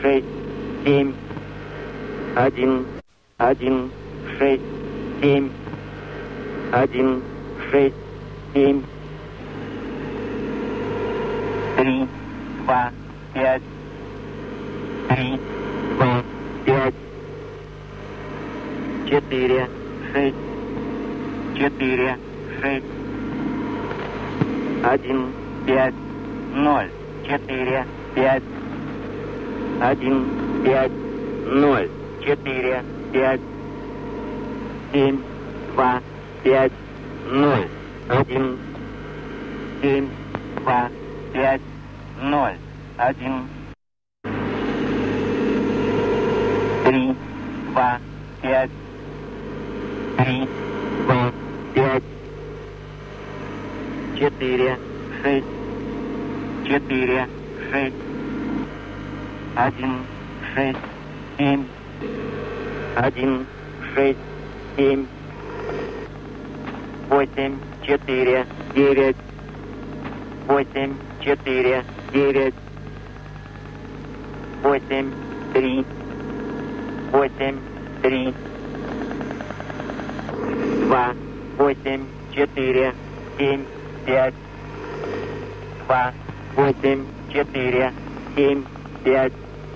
6, 7, 1, 1, 6, 7, 1, 6, 7, 3, 2, 5, 3, 2, 5, 4, 6, 4, 6, 1, 5, 0, 4, 5, 1, 5, 0, 4, 5, 7, 2, 5, 0, 1, 7, 2, 5, 0, 1, 3, 2, 5, 3, 2, 5, 4, 6, 4, 6, 1, 6, 7, 1, 6, 7, 8, 4, 9, 8, 4, 9, 8, 3, 8, 3, 2, 8, 4, 7, 5, 2, 8, 4, 7, 5,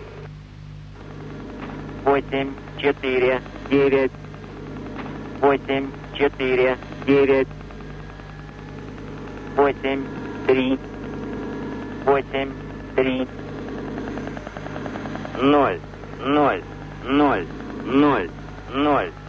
8, 4, 9, 8, 4, 9, 8, 3, 8, 3, 0, 0, 0, 0, 0.